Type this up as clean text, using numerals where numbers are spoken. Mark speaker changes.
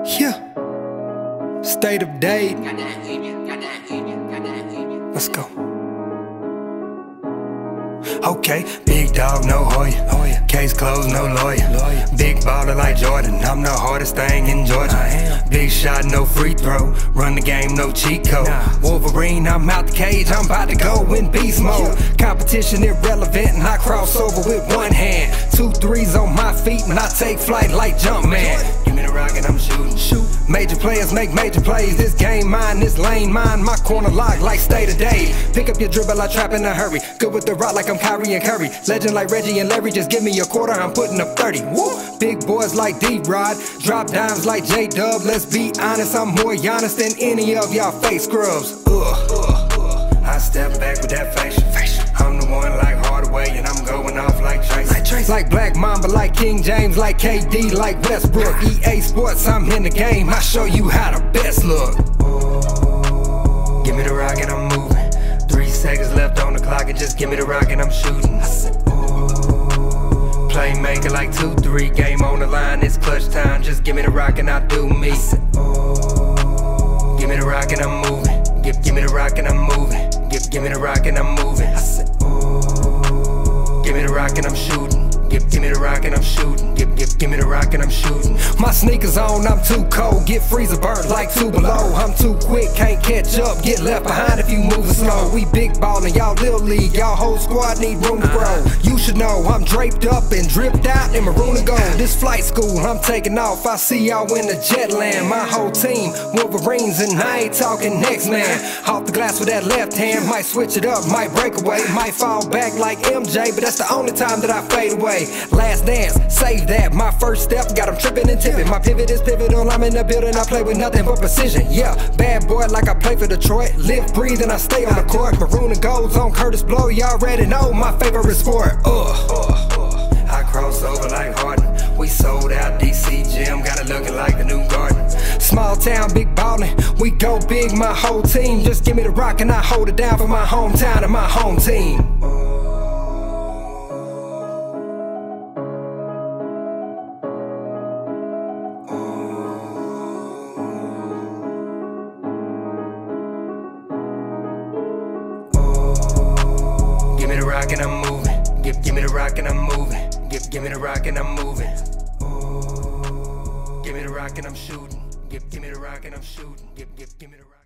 Speaker 1: Yeah. State of Dade. Let's go. Okay, big dog, no Hoya. Case closed, no lawyer. Big baller like Jordan, I'm the hardest thing in Georgia. Big shot, no free throw. Run the game, no cheat code. Wolverine, I'm out the cage, I'm about to go in beast mode. Competition irrelevant, and I cross over with one hand. 2 threes on my feet, and I take flight like Jumpman. Give me the rock and I'm shooting. Major players make major plays. This game mine, this lane mine. My corner locked like State of Dade. Pick up your dribble, I trap in a hurry. Good with the rock like I'm Kyrie and Curry. Legend like Reggie and Larry, just give me a quarter, I'm putting up 30. Woo! Big boys like D-Rod, drop dimes like J-Dub. Let's be honest, I'm more honest than any of y'all face scrubs. I step back with that facial. I'm the one like Hardaway, and I'm going off like Tracy. Like Black Mamba, like King James, like KD, like Westbrook. EA Sports, I'm in the game, I show you how the best look. Give me the rock and I'm moving. 3 seconds left on the clock, and just give me the rock and I'm shooting. Playmaker like 2-3, game on the line, it's clutch time. Just give me the rock and I do me. Give me the rock and I'm moving. Give me the rock and I'm moving. Give me the rock and I'm moving. Give me the rock and I'm shooting. Give me the rock and I'm shooting. Give me the rock and I'm shooting. My sneakers on, I'm too cold. Get freezer burnt like 2 below. I'm too quick, can't catch up. Get left behind if you moving slow. We big ballin', y'all little league. Y'all whole squad need room to grow. You should know I'm draped up and dripped out in maroon and gold. This flight school, I'm taking off. I see y'all in the jet land. My whole team, Wolverines, and I ain't talking next man. Off the glass with that left hand, might switch it up, might break away, might fall back like MJ, but that's the only time that I fade away. Last dance, save that. My first step, got them tripping and tipping. My pivot is pivotal, I'm in the building, I play with nothing but precision. Yeah, bad boy like I play for Detroit. Live, breathe, and I stay on the court. Maroon and golds on Curtis Blow, you already know my favorite sport. I cross over like Harden. We sold out DC gym, got it looking like the new garden. Small town, big ballin', we go big, my whole team. Just give me the rock and I hold it down for my hometown and my home team. Give me the rock and I'm moving. Give me the rock and I'm moving. Give me the rock and I'm moving. Give me the rock and I'm shooting. Give me the rock and I'm shooting. Give me the rock.